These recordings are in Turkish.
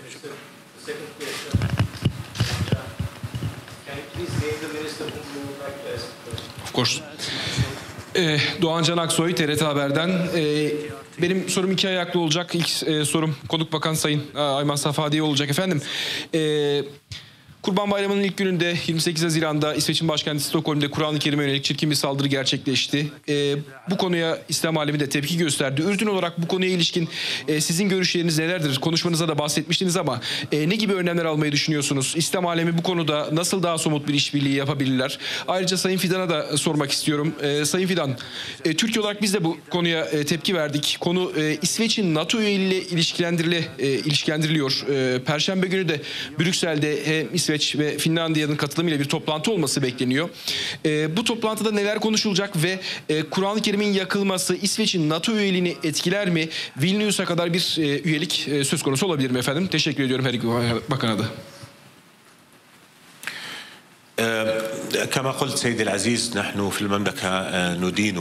Of course. Doğan Can Aksoy, TRT Haber'den. Benim sorum iki ayaklı olacak. İlk sorum Konuk Bakan Sayın Ayman Safadi'ye olacak efendim. Kurban Bayramı'nın ilk gününde 28 Haziran'da İsveç'in başkenti Stockholm'de Kur'an-ı Kerim'e yönelik çirkin bir saldırı gerçekleşti. Bu konuya İslam alemi de tepki gösterdi. Ürdün olarak bu konuya ilişkin sizin görüşleriniz nelerdir? Konuşmanızda da bahsetmiştiniz ama ne gibi önlemler almayı düşünüyorsunuz? İslam alemi bu konuda nasıl daha somut bir işbirliği yapabilirler? Ayrıca Sayın Fidan'a da sormak istiyorum. Sayın Fidan, Türkiye olarak biz de bu konuya tepki verdik. Konu İsveç'in NATO üyeliğiyle ilişkilendiriliyor. Perşembe günü de Brüksel'de hem İsveç ve Finlandiya'nın katılımıyla bir toplantı olması bekleniyor. Bu toplantıda neler konuşulacak ve Kur'an-ı Kerim'in yakılması İsveç'in NATO üyeliğini etkiler mi? Vilnius'a kadar bir üyelik söz konusu olabilir mi efendim? Teşekkür ediyorum her iki bakana da. كما قلت سيدي العزيز نحن في المملكة ندين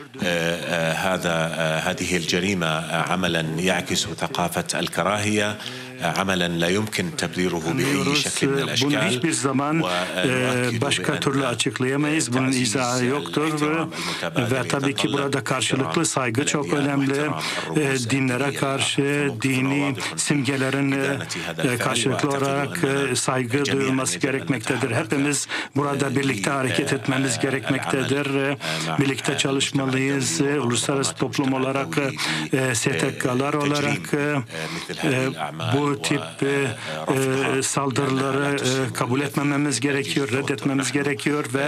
هذه الجريمة عملا يعكس ثقافة الكراهية عملا لا يمكن تبريره بأي شكل من الأشكال. Bunu hiçbir zaman başka türlü açıklayamayız. Bunun izahı yoktur. Ve tabii ki burada karşılıklı saygı çok önemli. Dinlere karşı, dini simgelerin karşılıklı olarak saygı duyulması gerekmektedir. Hepimiz burada birlikte hareket etmemiz gerekmektedir. Birlikte çalışmalıyız. Uluslararası toplum olarak, STK'lar olarak bu tip saldırıları kabul etmememiz gerekiyor, reddetmemiz gerekiyor ve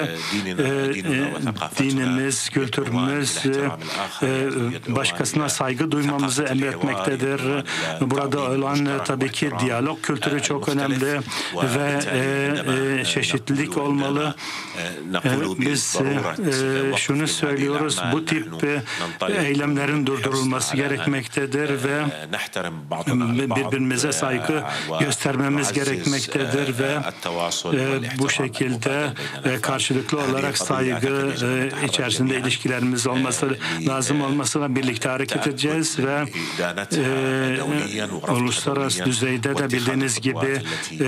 dinimiz, kültürümüz başkasına saygı duymamızı emretmektedir. Burada olan tabii ki diyalog kültürü çok önemli ve çeşitlilik olmalı. Biz şunu söylüyoruz, bu tip eylemlerin durdurulması gerekmektedir ve birbirimize saygı göstermemiz gerekmektedir ve bu şekilde karşılıklı olarak saygı içerisinde ilişkilerimiz olması lazım olmasına birlikte hareket edeceğiz ve uluslararası düzeyde de bildiğiniz gibi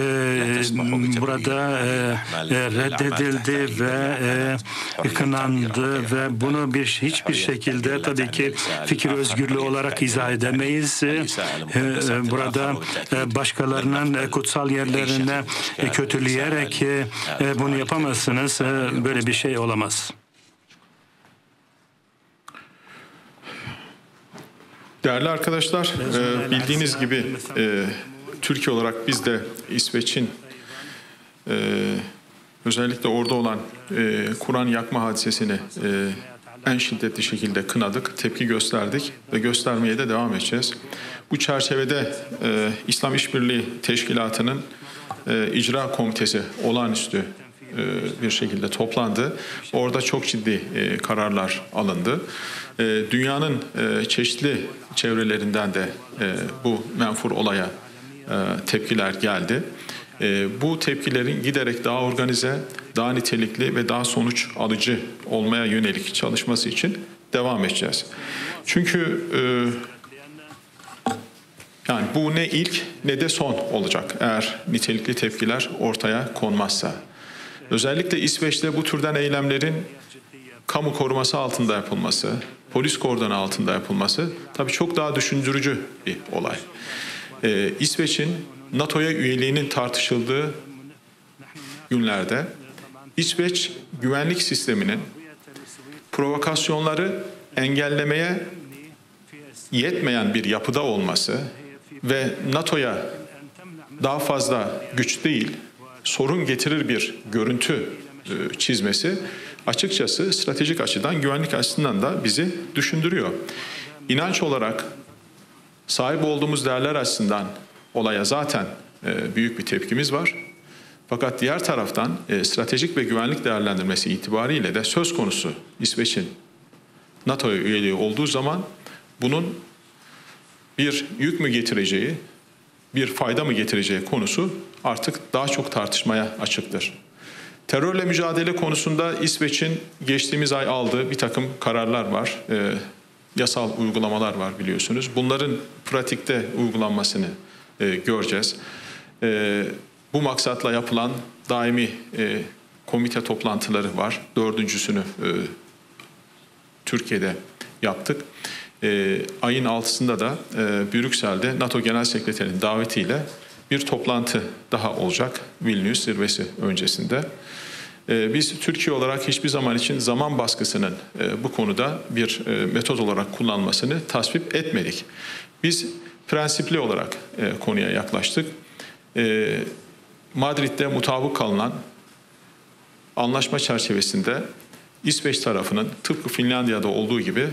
burada reddedildi ve kınandı ve bunu hiçbir şekilde tabii ki fikir özgürlüğü olarak izah edemeyiz. Burada başkalarının kutsal yerlerine kötüleyerek bunu yapamazsınız. Böyle bir şey olamaz. Değerli arkadaşlar, bildiğiniz gibi Türkiye olarak biz de İsveç'in özellikle orada olan Kur'an yakma hadisesini en şiddetli şekilde kınadık, tepki gösterdik ve göstermeye de devam edeceğiz. Bu çerçevede İslam İşbirliği Teşkilatı'nın icra komitesi olağanüstü bir şekilde toplandı. Orada çok ciddi kararlar alındı. Dünyanın çeşitli çevrelerinden de bu menfur olaya tepkiler geldi. Bu tepkilerin giderek daha organize, daha nitelikli ve daha sonuç alıcı olmaya yönelik çalışması için devam edeceğiz. Çünkü yani bu ne ilk ne de son olacak eğer nitelikli tepkiler ortaya konmazsa. Özellikle İsveç'te bu türden eylemlerin kamu koruması altında yapılması, polis kordonu altında yapılması tabii çok daha düşündürücü bir olay. İsveç'in NATO'ya üyeliğinin tartışıldığı günlerde İsveç güvenlik sisteminin provokasyonları engellemeye yetmeyen bir yapıda olması ve NATO'ya daha fazla güç değil, sorun getirir bir görüntü çizmesi açıkçası stratejik açıdan, güvenlik açısından da bizi düşündürüyor. İnanç olarak sahip olduğumuz değerler açısından olaya zaten büyük bir tepkimiz var. Fakat diğer taraftan stratejik ve güvenlik değerlendirmesi itibariyle de söz konusu İsveç'in NATO'ya üyeliği olduğu zaman bunun bir yük mü getireceği, bir fayda mı getireceği konusu artık daha çok tartışmaya açıktır. Terörle mücadele konusunda İsveç'in geçtiğimiz ay aldığı bir takım kararlar var. Yasal uygulamalar var biliyorsunuz. Bunların pratikte uygulanmasını göreceğiz. Bu maksatla yapılan daimi komite toplantıları var. 4.'sünü Türkiye'de yaptık. Ayın 6'sında da Brüksel'de NATO Genel Sekreterinin davetiyle bir toplantı daha olacak Vilnius zirvesi öncesinde. Biz Türkiye olarak hiçbir zaman için zaman baskısının bu konuda bir metot olarak kullanmasını tasvip etmedik. Biz prensipli olarak konuya yaklaştık. Madrid'de mutabık kalınan anlaşma çerçevesinde İsveç tarafının tıpkı Finlandiya'da olduğu gibi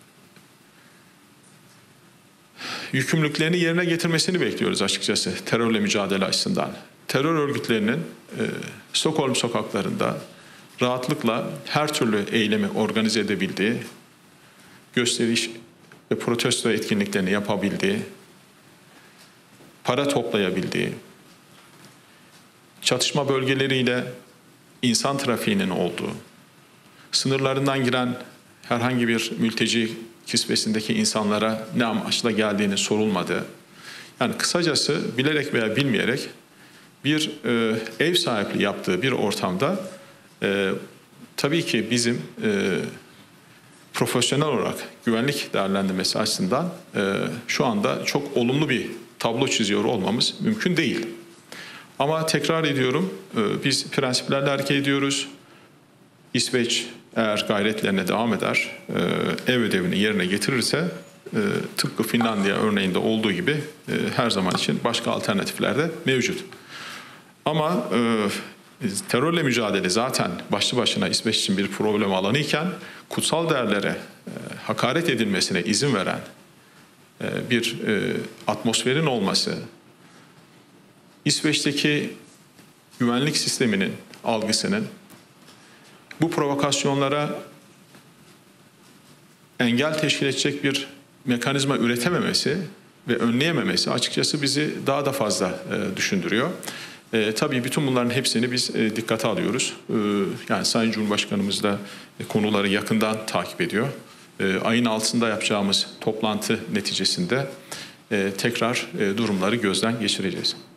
yükümlülüklerini yerine getirmesini bekliyoruz açıkçası terörle mücadele açısından. Terör örgütlerinin Stockholm sokaklarında rahatlıkla her türlü eylemi organize edebildiği, gösteriş ve protesto etkinliklerini yapabildiği, para toplayabildiği, çatışma bölgeleriyle insan trafiğinin olduğu, sınırlarından giren herhangi bir mülteci kisvesindeki insanlara ne amaçla geldiğini sorulmadığı, yani kısacası bilerek veya bilmeyerek bir ev sahipliği yaptığı bir ortamda tabii ki bizim profesyonel olarak güvenlik değerlendirmesi açısından şu anda çok olumlu bir tablo çiziyor olmamız mümkün değil. Ama tekrar ediyorum, biz prensiplerle hareket ediyoruz. İsveç eğer gayretlerine devam eder, ev ödevini yerine getirirse tıpkı Finlandiya örneğinde olduğu gibi her zaman için başka alternatifler de mevcut. Ama terörle mücadele zaten başlı başına İsveç için bir problem alanı iken kutsal değerlere hakaret edilmesine izin veren bir atmosferin olması, İsveç'teki güvenlik sisteminin algısının bu provokasyonlara engel teşkil edecek bir mekanizma üretememesi ve önleyememesi açıkçası bizi daha da fazla düşündürüyor. Tabii bütün bunların hepsini biz dikkate alıyoruz. Yani Sayın Cumhurbaşkanımız da konuları yakından takip ediyor. Ayın 6'sında yapacağımız toplantı neticesinde tekrar durumları gözden geçireceğiz.